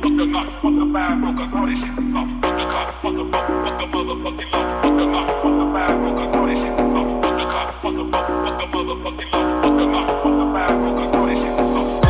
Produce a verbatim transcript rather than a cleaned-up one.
Motherfucking love, fuck the motherfucking love, fuck the motherfucking love, fuck the bad, fuck the shit,